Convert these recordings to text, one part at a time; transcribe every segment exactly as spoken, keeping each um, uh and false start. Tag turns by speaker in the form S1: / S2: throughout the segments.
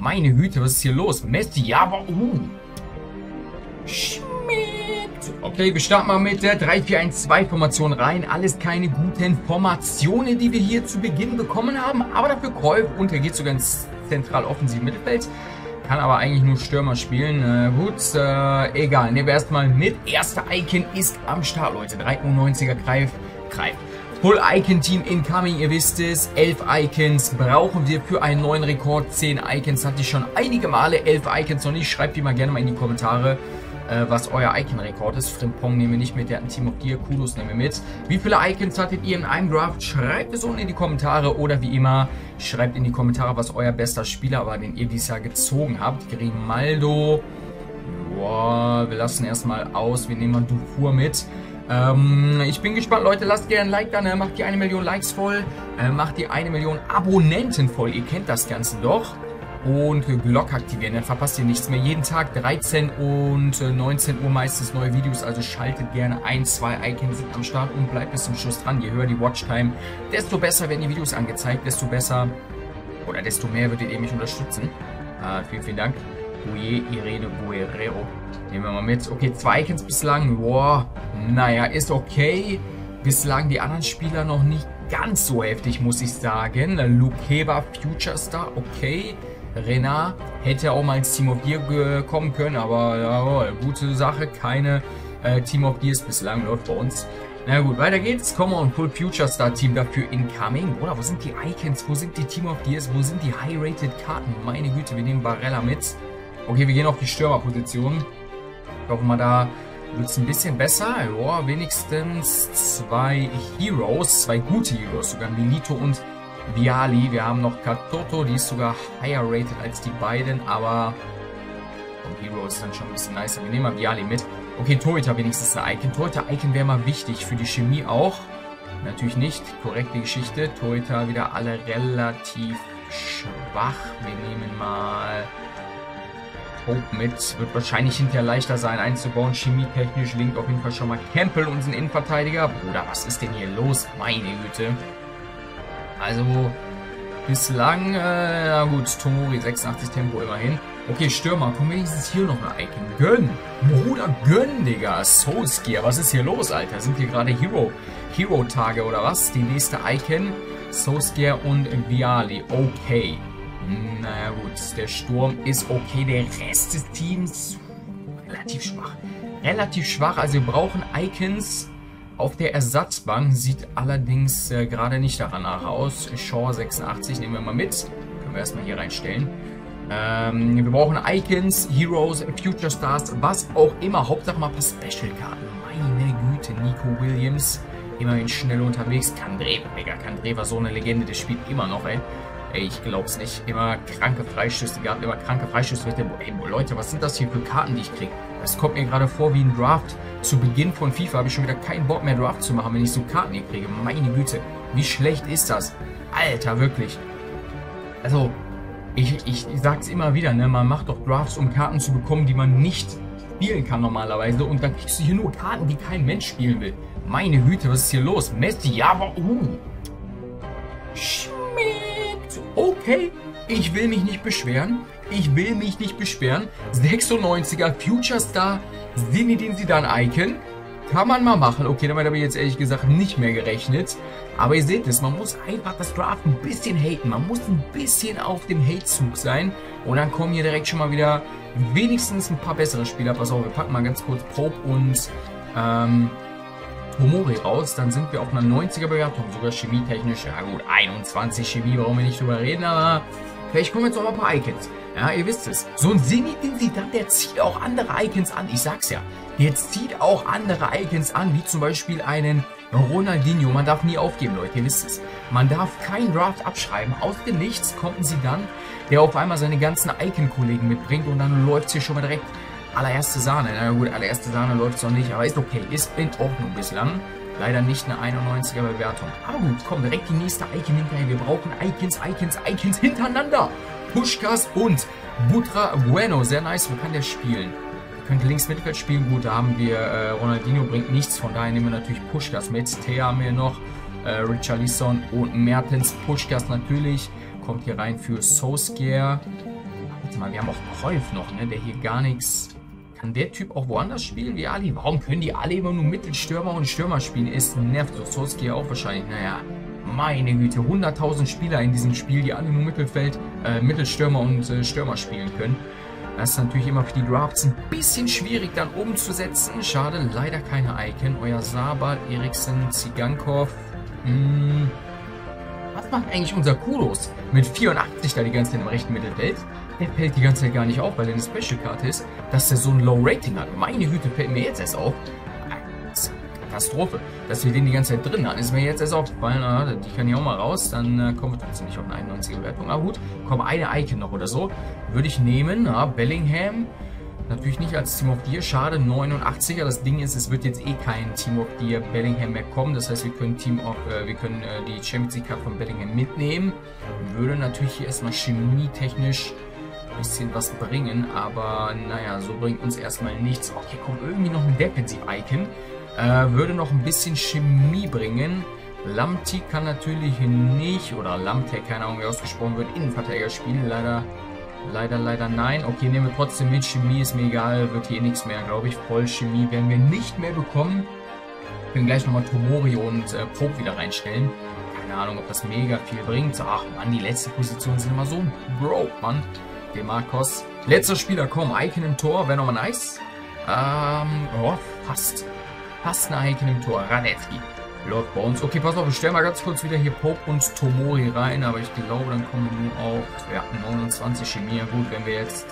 S1: Meine Güte, was ist hier los? Messi, ja, aber... Uh. Schmidt. Okay, wir starten mal mit der drei vier eins zwei Formation rein. Alles keine guten Formationen, die wir hier zu Beginn bekommen haben. Aber dafür Cruyff und er geht sogar ins zentral offensiven Mittelfeld. Kann aber eigentlich nur Stürmer spielen. Äh, gut, äh, egal. Nehmen wir erstmal mit. Erster Icon ist am Start, Leute. dreihundertneunziger Greif. Greif. Full Icon Team incoming, ihr wisst es. elf Icons brauchen wir für einen neuen Rekord. zehn Icons hatte ich schon einige Male. elf Icons noch nicht. Schreibt die mal gerne mal in die Kommentare, äh, was euer Icon-Rekord ist. Frimpong nehmen wir nicht mit. Der hat ein Team of Gear. Kudos nehmen wir mit. Wie viele Icons hattet ihr in einem Draft? Schreibt es unten in die Kommentare. Oder wie immer, schreibt in die Kommentare, was euer bester Spieler war, den ihr dieses Jahr gezogen habt. Grimaldo. Boah, wir lassen erstmal aus. Wir nehmen mal Dufour mit. Ähm, ich bin gespannt, Leute. Lasst gerne ein Like da, ne? Macht die eine Million Likes voll. Äh, macht die eine Million Abonnenten voll. Ihr kennt das Ganze doch. Und Glocke aktivieren, dann verpasst ihr nichts mehr. Jeden Tag dreizehn und neunzehn Uhr meistens neue Videos. Also schaltet gerne ein, zwei Icons sind am Start und bleibt bis zum Schluss dran. Je höher die Watchtime, desto besser werden die Videos angezeigt. Desto besser oder desto mehr würdet ihr mich unterstützen. Äh, vielen, vielen Dank. Guye, Irene, Guerrero. Nehmen wir mal mit. Okay, zwei Icons bislang. Boah, naja, ist okay. Bislang die anderen Spieler noch nicht ganz so heftig, muss ich sagen. Lukeba, Future Star, okay. Renard hätte auch mal ins Team of Gear kommen können, aber jawohl, gute Sache. Keine äh, Team of Gears bislang läuft bei uns. Na gut, weiter geht's. Come on, Full Future Star Team dafür incoming. Oder wo sind die Icons? Wo sind die Team of Gears? Wo sind die High-Rated Karten? Meine Güte, wir nehmen Barella mit. Okay, wir gehen auf die Stürmerposition. Ich hoffe mal, da wird es ein bisschen besser. Ja, wenigstens zwei Heroes, zwei gute Heroes, sogar Milito und Viali. Wir haben noch Katoto, die ist sogar higher rated als die beiden, aber vom Hero ist dann schon ein bisschen nicer. Wir nehmen mal Viali mit. Okay, Torhüter wenigstens ein Icon. Torhüter-Icon wäre mal wichtig für die Chemie auch. Natürlich nicht. Korrekte Geschichte. Torhüter wieder alle relativ schwach. Wir nehmen mal Hope mit. Wird wahrscheinlich hinterher leichter sein einzubauen. Chemietechnisch linkt auf jeden Fall schon mal Campbell, unseren Innenverteidiger. Bruder, was ist denn hier los? Meine Güte. Also, bislang, äh, na gut, Tomori, sechsundachtzig Tempo immerhin. Okay, Stürmer, komm wenigstens hier noch ein Icon. Gönn! Bruder, gönn, Digga. Solskjaer, was ist hier los, Alter? Sind hier gerade Hero, Hero-Tage oder was? Die nächste Icon, Solskjaer und Viali. Okay. Naja gut, der Sturm ist okay. Der Rest des Teams relativ schwach. Relativ schwach, also wir brauchen Icons. Auf der Ersatzbank sieht allerdings äh, gerade nicht danach aus. Shaw sechsundachtzig nehmen wir mal mit. Können wir erstmal hier reinstellen. Ähm, wir brauchen Icons, Heroes, Future Stars, was auch immer. Hauptsache mal ein paar Special-Karten. Meine Güte, Nico Williams. Immerhin schnell unterwegs. Kandré, mega Kandré war so eine Legende. Der spielt immer noch, ey. Ey, ich glaub's nicht. Immer kranke Freischüsse gehabt, immer kranke Freischüsse. Ey, Leute, was sind das hier für Karten, die ich kriege? Das kommt mir gerade vor wie ein Draft. Zu Beginn von FIFA habe ich schon wieder keinen Bock mehr Draft zu machen, wenn ich so Karten hier kriege. Meine Güte, wie schlecht ist das? Alter, wirklich. Also, ich, ich, ich sag's immer wieder, ne? Man macht doch Drafts, um Karten zu bekommen, die man nicht spielen kann normalerweise. Und dann kriegst du hier nur Karten, die kein Mensch spielen will. Meine Güte, was ist hier los? Messi, ja, aber... Uh. Schmidt. Okay, ich will mich nicht beschweren. Ich will mich nicht beschweren. sechsundneunziger Future Star Zinedine Zidane Icon. Kann man mal machen. Okay, damit habe ich jetzt ehrlich gesagt nicht mehr gerechnet. Aber ihr seht es, man muss einfach das Draft ein bisschen haten. Man muss ein bisschen auf dem Hate-Zug sein. Und dann kommen hier direkt schon mal wieder wenigstens ein paar bessere Spieler. Pass auf, wir packen mal ganz kurz Pope und ähm, Tomori raus. Dann sind wir auf einer neunziger Bewertung. Sogar chemietechnisch. Ja gut, einundzwanzig Chemie, brauchen wir nicht drüber reden. Aber vielleicht kommen jetzt noch mal ein paar Icons. Ja, ihr wisst es. So ein Zinedine Zidane, der zieht auch andere Icons an. Ich sag's ja. Der zieht auch andere Icons an, wie zum Beispiel einen Ronaldinho. Man darf nie aufgeben, Leute. Ihr wisst es. Man darf keinen Draft abschreiben. Aus dem Nichts kommt ein Zidane, der auf einmal seine ganzen Icon-Kollegen mitbringt und dann läuft es hier schon mal direkt allererste Sahne. Na gut, allererste Sahne läuft es noch nicht, aber ist okay. Ist in Ordnung bislang. Leider nicht eine einundneunziger Bewertung. Aber gut, komm, direkt die nächste Icon hinterher. Wir brauchen Icons, Icons, Icons hintereinander. Puschkas und Butra Bueno. Sehr nice. Wo kann der spielen? Er könnte links Mittelfeld spielen. Gut, da haben wir äh, Ronaldinho, bringt nichts. Von daher nehmen wir natürlich Puschkas mit. Thea haben wir noch. Äh, Richarlison und Mertens. Puschkas natürlich. Kommt hier rein für Solskjaer. warte mal, wir haben auch Cruyff noch, ne? Der hier gar nichts... Kann der Typ auch woanders spielen wie Ali? Warum können die alle immer nur Mittelstürmer und Stürmer spielen? Ist nervt. So Soski auch wahrscheinlich. Naja, meine Güte, hunderttausend Spieler in diesem Spiel, die alle nur Mittelfeld, äh, Mittelstürmer und äh, Stürmer spielen können. Das ist natürlich immer für die Drafts ein bisschen schwierig dann umzusetzen. Schade, leider keine Icon. Euer Sabal, Eriksen, Zigankov. Hm. Was macht eigentlich unser Kudos mit vierundachtzig da die ganze Zeit im rechten Mittelfeld? Der fällt die ganze Zeit gar nicht auf, weil er eine Special-Karte ist, dass er so ein Low-Rating hat. Meine Güte, fällt mir jetzt erst auf. Das ist eine Katastrophe, dass wir den die ganze Zeit drin haben. Ist mir jetzt erst aufgefallen, na, die kann ich auch mal raus, dann äh, kommen wir trotzdem nicht auf eine einundneunziger Wertung. Aber gut, komm, eine Icon noch oder so. Würde ich nehmen, na, Bellingham. Natürlich nicht als Team of the Year, schade, neunundachtziger. Das Ding ist, es wird jetzt eh kein Team of the Year Bellingham mehr kommen. Das heißt, wir können Team of, äh, wir können äh, die Champions League Cup von Bellingham mitnehmen. Würde natürlich hier erstmal chemietechnisch ein bisschen was bringen, aber naja, so bringt uns erstmal nichts. Okay, komm, irgendwie noch ein Defensiv-Icon. Äh, würde noch ein bisschen Chemie bringen. Lamptey kann natürlich nicht, oder Lamptey, keine Ahnung wie ausgesprochen wird, Innenverteidiger spielen, leider. Leider, leider nein. Okay, nehmen wir trotzdem mit. Chemie ist mir egal. Wird hier nichts mehr, glaube ich. Voll Chemie werden wir nicht mehr bekommen. Wir können gleich nochmal Tomori und äh, Pope wieder reinstellen. Keine Ahnung, ob das mega viel bringt. Ach Mann, die letzte Position sind immer so broke, Mann. Demarcos. Letzter Spieler, komm. Icon im Tor. Wäre nochmal nice. Ähm, oh, fast. Fast eine Icon im Tor. Radetzky. Läuft bei uns. Okay, pass auf, ich stelle mal ganz kurz wieder hier Pope und Tomori rein, aber ich glaube, dann kommen wir nur auf ja, neunundzwanzig Chemie. Ja, gut, wenn wir jetzt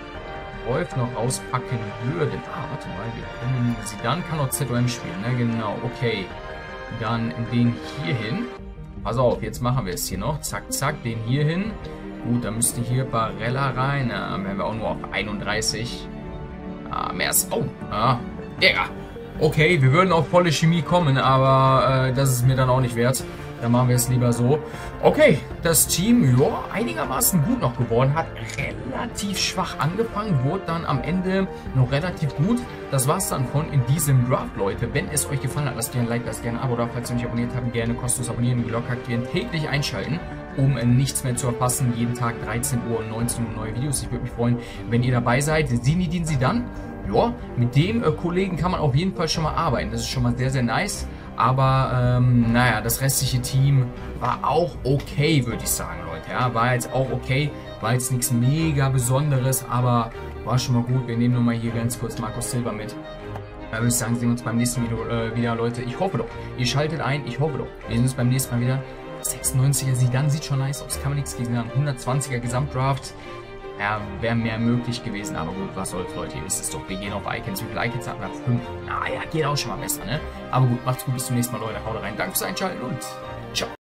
S1: Wolf noch auspacken würden. Ah, warte mal, wir können. Zidane kann auch Z O M spielen, ne? Genau, okay. Dann den hier hin. Pass auf, jetzt machen wir es hier noch. Zack, zack, den hier hin. Gut, dann müsste hier Barella rein. Dann wären wir auch nur auf einunddreißig. Ah, mehr ist. Oh, ah, Digga. Okay, wir würden auf volle Chemie kommen, aber äh, das ist mir dann auch nicht wert. Dann machen wir es lieber so. Okay, das Team, ja, einigermaßen gut noch geworden. Hat relativ schwach angefangen, wurde dann am Ende noch relativ gut. Das war's dann von in diesem Draft, Leute. Wenn es euch gefallen hat, lasst gerne ein Like, lasst gerne ein Abo da. Falls ihr nicht abonniert habt, gerne kostenlos abonnieren, die Glocke aktivieren, täglich einschalten, um äh, nichts mehr zu verpassen. Jeden Tag dreizehn Uhr und neunzehn Uhr neue Videos. Ich würde mich freuen, wenn ihr dabei seid. Zinedine Zidane. Ja, mit dem äh, Kollegen kann man auf jeden Fall schon mal arbeiten. Das ist schon mal sehr, sehr nice. Aber, ähm, naja, das restliche Team war auch okay, würde ich sagen, Leute. Ja, war jetzt auch okay. War jetzt nichts mega Besonderes, aber war schon mal gut. Wir nehmen nochmal hier ganz kurz Marcos Silva mit. Da würde ich sagen, sehen wir uns beim nächsten Video äh, wieder, Leute. Ich hoffe doch. Ihr schaltet ein. Ich hoffe doch. Wir sehen uns beim nächsten Mal wieder. sechsundneunziger Zidane sieht schon nice aus. Kann man nichts gegen sagen. hundertzwanziger Gesamtdraft. Ja, wäre mehr möglich gewesen, aber gut, was soll's, Leute, ihr wisst es doch, wir gehen auf Icons, wie viele Icons hatten wir? fünf, naja, geht auch schon mal besser, ne? Aber gut, macht's gut, bis zum nächsten Mal, Leute, haut rein, danke fürs Einschalten und ciao.